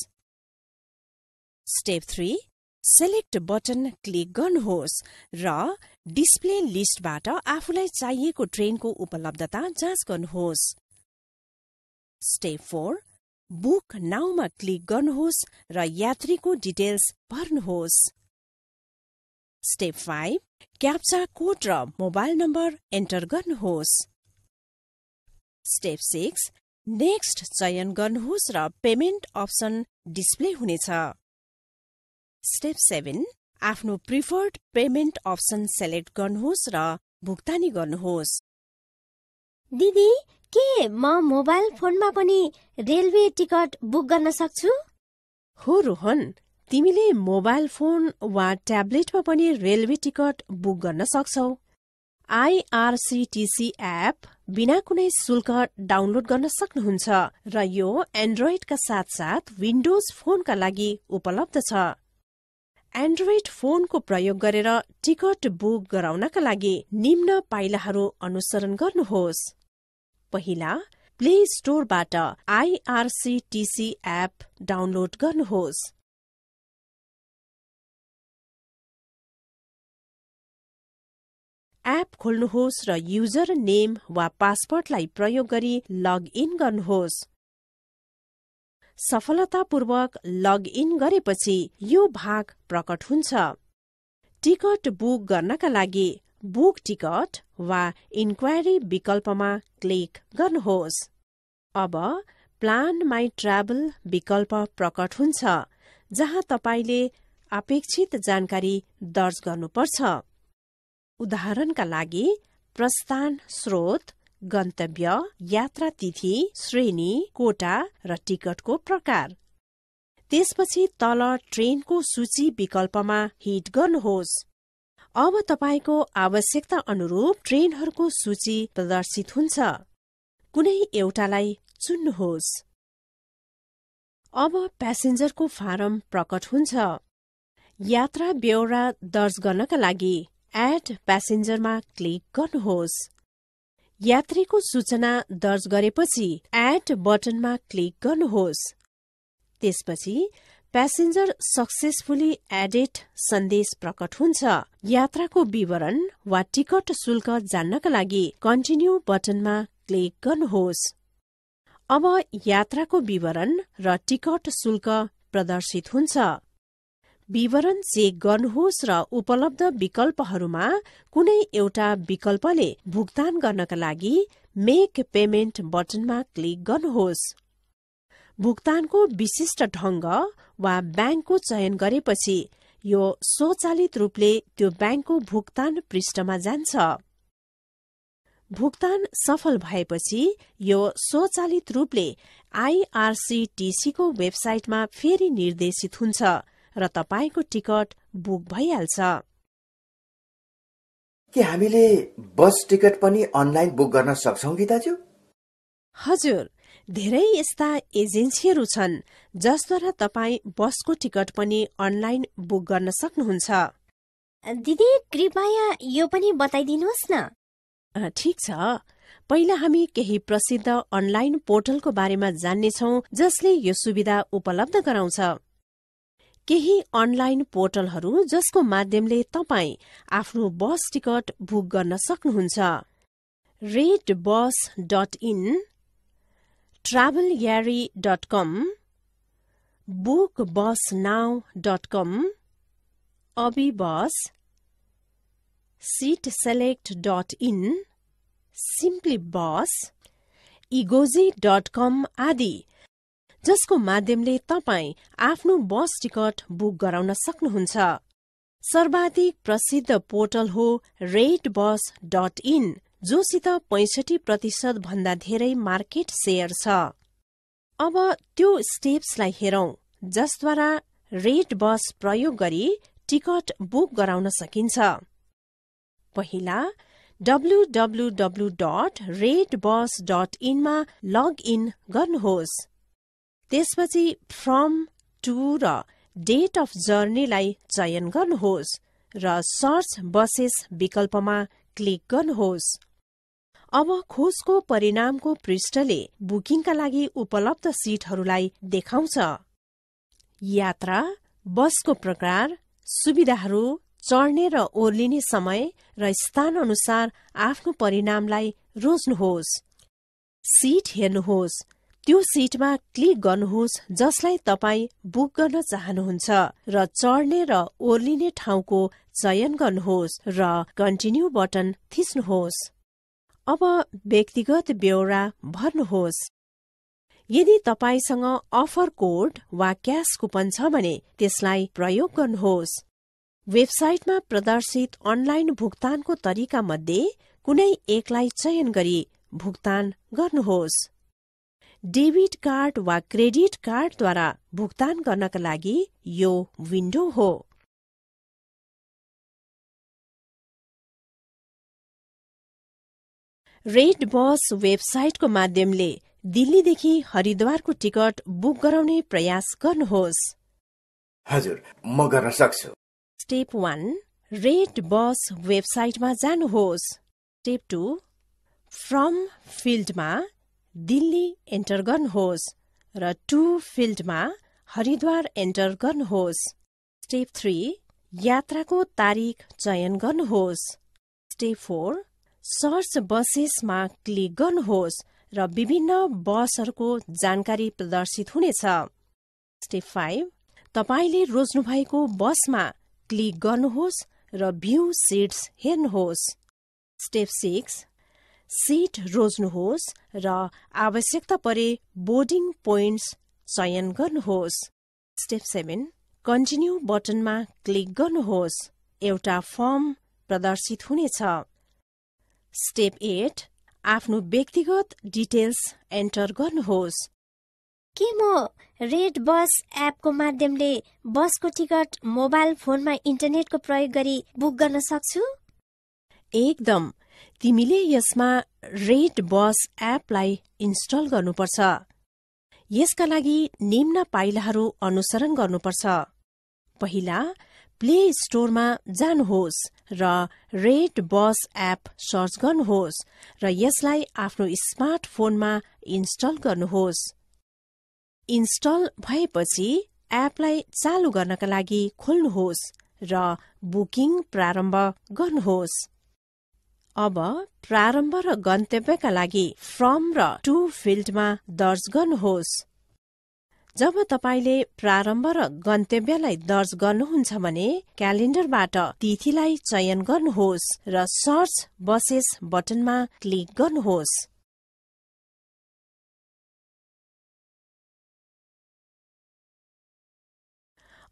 Step three, select button click गर्नुहोस् र डिस्प्ले लिस्टबाट आफूलाई चाहिएको ट्रेनको उपलब्धता जाँच गर्नुहोस्। स्टेप फोर, बुक नाउमा क्लिक गर्नुहोस् र यात्रीको डिटेल्स भर्नुहोस्। स्टेप फाइभ, क्याप्चा कोड र मोबाइल नम्बर एन्टर गर्नुहोस्। स्टेप सिक्स, नेक्स्ट चयन गर्नुहोस् र पेमेन्ट अप्सन डिस्प्ले हुनेछ। स्टेप सेभेन, आफ्नो प्रिफर्ड पेमेन्ट अप्सन सेलेक्ट गर्नुहोस् र भुक्तानी गर्नुहोस्। दिदी, के म मोबाइल फोनमा पनि रेलवे टिकट बुक गर्न सक्छु? हो रोहन, तिमीले मोबाइल फोन वा ट्याब्लेटमा पनि रेलवे टिकट बुक गर्न सक्छौ। आईआरसीटीसी एप बिना कुनै शुल्क डाउनलोड गर्न सक्नुहुन्छ र यो एन्ड्रोइडका साथसाथ विन्डोज फोनका लागि उपलब्ध छ। एन्ड्रोइड फोनको प्रयोग गरेर टिकट बुक गराउनका लागि निम्न पाइलाहरू अनुसरण गर्नुहोस्। पहिला, प्ले स्टोरबाट आईआरसीटीसी एप डाउनलोड गर्नुहोस्। एप खोल्नुहोस् र युजर नेम वा पासवर्डलाई प्रयोग गरी लग इन गर्नुहोस्। सफलतापूर्वक लग इन गरेपछि यो भाग प्रकट हुन्छ। टिकट बुक गर्नका लागि बुक टिकट वा इन्क्वायरी विकल्पमा क्लिक गर्नुहोस्। अब प्लान माई ट्राभल विकल्प प्रकट हुन्छ, जहाँ तपाईले अपेक्षित जानकारी दर्ज गर्नुपर्छ। उदाहरणका लागि प्रस्थान स्रोत, गन्तव्य, यात्रा तिथि, श्रेणी, कोटा र टिकटको प्रकार। त्यसपछि तल ट्रेनको सूची विकल्पमा हिट गर्नुहोस्। अब तपाईको आवश्यकता अनुरूप ट्रेनहरूको सूची प्रदर्शित हुन्छ। कुनै एउटालाई चुन्नुहोस्। अब प्यासेन्जरको फारम प्रकट हुन्छ। यात्रा ब्यौरा दर्ज गर्नका लागि एड प्यासेन्जरमा क्लिक गर्नुहोस्। यात्रीको सूचना दर्ज गरेपछि एड बटनमा क्लिक गर्नुहोस्। त्यसपछि प्यासेन्जर सक्सेसफुली एडेड सन्देश प्रकट हुन्छ। यात्राको विवरण वा टिकट शुल्क जान्नका लागि कन्टिन्यू बटनमा क्लिक गर्नुहोस्। अब यात्राको विवरण र टिकट शुल्क प्रदर्शित हुन्छ। विवरण चेक गर्नुहोस् र उपलब्ध विकल्पहरूमा कुनै एउटा विकल्पले भुक्तान गर्नका लागि मेक पेमेन्ट बटनमा क्लिक गर्नुहोस्। भुक्तानको विशिष्ट ढंग वा ब्याङ्कको चयन गरेपछि यो स्वचालित रूपले त्यो ब्याङ्कको भुक्तान पृष्ठमा जान्छ। भुक्तान सफल भएपछि यो स्वचालित रूपले आईआरसीटीसी को वेबसाइटमा फेरि निर्देशित हुन्छ र तपाईको टिकट बुक भइहाल्छ। के हामीले बस टिकट पनि अनलाइन बुक गर्न सक्छौं कि दाजु? हजुर, धेरै यस्ता एजेन्सीहरू छन् जसद्वारा तपाई बसको टिकट पनि अनलाइन बुक गर्न सक्नुहुन्छ। दिदी, कृपया यो पनि बताइदिनुहोस् न। ठिक छ, पहिला हामी केही प्रसिद्ध अनलाइन पोर्टलको बारेमा जान्नेछौं जसले यो सुविधा उपलब्ध गराउँछ। केही अनलाइन पोर्टलहरू जसको माध्यमले तपाई आफ्नो बस टिकट बुक गर्न सक्नुहुन्छ। Red bus dot in, travel Yaari dot com, book bus now dot com, AbhiBus, seat select dot in, simply bus, इगोजी डट कम आदि, जसको माध्यमले तपाई आफ्नो बस टिकट बुक गराउन सक्नुहुन्छ। सर्वाधिक प्रसिद्ध पोर्टल हो रेड बस डट इन, जोसित पैंसठी प्रतिशत भन्दा धेरै मार्केट शेयर छ। अब त्यो स्टेप्सलाई हेरौं जसद्वारा रेड बस प्रयोग गरी टिकट बुक गराउन सकिन्छ। पहिला W W W dot red bus dot in मा लग इन गर्नुहोस्। त्यसपछि फ्रम, टु र डेट अफ जर्नीलाई चयन गर्नुहोस् र सर्च बसेस विकल्पमा क्लिक गर्नुहोस्। अब खोजको परिणामको पृष्ठले बुकिङका लागि उपलब्ध सीटहरूलाई देखाउँछ। यात्रा, बसको प्रकार, सुविधाहरू, चढ्ने र ओर्लिने समय र स्थान अनुसार आफ्नो परिणामलाई रोज्नुहोस्। सीट हेर्नुहोस्, त्यो सीटमा क्लिक गर्नुहोस् जसलाई तपाई बुक गर्न चाहनुहुन्छ र चढ्ने र ओर्लिने ठाउँको चयन गर्नुहोस् र कन्टिन्यू बटन थिच्नुहोस्। अब व्यक्तिगत ब्यौरा भर्नुहोस्। यदि तपाईसँग अफर कोड वा क्याश कुपन छ भने त्यसलाई प्रयोग गर्नुहोस्। वेबसाइटमा प्रदर्शित अनलाइन भुक्तानको तरिका मध्ये कुनै एकलाई चयन गरी भुक्तान गर्नुहोस्। डेबिट कार्ड वा क्रेडिट कार्डद्वारा भुक्तान गर्नका लागि यो विन्डो हो। रेड बस वेबसाइटको माध्यमले दिल्लीदेखि हरिद्वारको टिकट बुक गराउने प्रयास गर्नुहोस्। हजुर, म गर्न सक्छु। स्टेप वान, रेड बस वेबसाइटमा जानुहोस्। स्टेप टू, फ्रम फिल्डमा दिल्ली एन्टर गर्नुहोस् र टु फिल्डमा हरिद्वार एन्टर गर्नुहोस्। स्टेप थ्री, यात्राको तारिख चयन गर्नुहोस्। स्टेप फोर, सर्च बसेसमा क्लिक गर्नुहोस् र विभिन्न बसहरूको जानकारी प्रदर्शित हुनेछ। स्टेप फाइभ, तपाईले रोज्नुभएको बसमा क्लिक गर्नुहोस् र भ्यू सिट्स हेर्नुहोस्। स्टेप सिक्स, सीट रोज्नुहोस् र आवश्यकता परे बोर्डिङ पोइन्ट्स चयन गर्नुहोस्। स्टेप सेभेन, कन्टिन्यू बटनमा क्लिक गर्नुहोस्। एउटा फर्म प्रदर्शित हुनेछ। स्टेप एट, आफ्नो व्यक्तिगत डिटेल्स एन्टर गर्नुहोस्। के म रेड बस एपको माध्यमले बसको टिकट मोबाइल फोनमा इन्टरनेटको प्रयोग गरी बुक गर्न सक्छु? एकदम, तिमीले यसमा रेड बस एपलाई इन्स्टल गर्नुपर्छ। यसका लागि निम्न पाइलाहरू अनुसरण गर्नुपर्छ। पहिला प्ले स्टोरमा जानुहोस् र रेड बस एप सर्च गर्नुहोस् र यसलाई आफ्नो स्मार्टफोनमा इन्स्टल गर्नुहोस्। इन्स्टल भएपछि एपलाई चालु गर्नका लागि खोल्नुहोस् र बुकिङ प्रारम्भ गर्नुहोस्। अब प्रारम्भ र गन्तव्यका लागि फ्रम र टु फिल्डमा दर्ज गर्नुहोस्। जब तपाईले प्रारम्भ र गन्तव्यलाई दर्ज गर्नुहुन्छ भने क्यालेन्डरबाट तिथिलाई चयन गर्नुहोस् र सर्च बसेस बटनमा क्लिक गर्नुहोस्।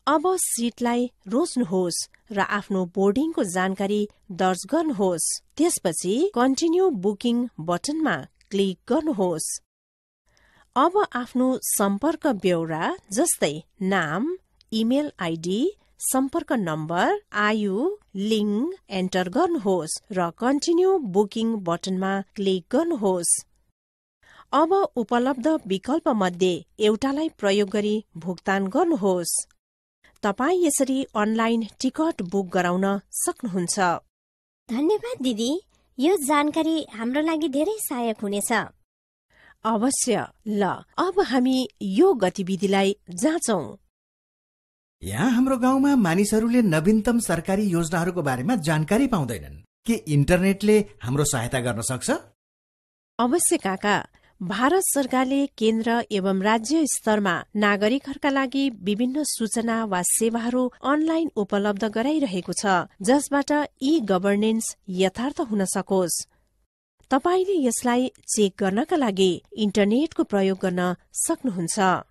अब सिटलाई रोज्नुहोस् र आफ्नो बोर्डिङको जानकारी दर्ज गर्नुहोस्। त्यसपछि कन्टिन्यू बुकिङ बटनमा क्लिक गर्नुहोस्। अब आफ्नो सम्पर्क ब्यौरा जस्तै नाम, इमेल आइडी, सम्पर्क नम्बर, आयु, लिङ एन्टर गर्नुहोस् र कन्टिन्यू बुकिङ बटनमा क्लिक गर्नुहोस्। अब उपलब्ध विकल्प मध्ये एउटालाई प्रयोग गरी भुक्तान गर्नुहोस्। तपाईँ यसरी अनलाइन टिकट बुक गराउन सक्नुहुन्छ। धन्यवाद दिदी, यो जानकारी हाम्रो लागि धेरै सहायक हुनेछ। अवश्य। ल अब हामी यो गतिविधिलाई जाँचौं। यहाँ हाम्रो गाउँमा मानिसहरूले नवीनतम सरकारी योजनाहरूको बारेमा जानकारी पाउँदैनन्। के इन्टरनेटले हाम्रो सहायता गर्न सक्छ? अवश्य काका, भारत सरकारले केन्द्र एवं राज्य स्तरमा नागरिकहरूका लागि विभिन्न सूचना वा सेवाहरू अनलाइन उपलब्ध गराइरहेको छ, जसबाट ई गभर्नेन्स यथार्थ हुन सकोस्। तपाईले यसलाई चेक गर्नका लागि इन्टरनेटको प्रयोग गर्न सक्नुहुन्छ।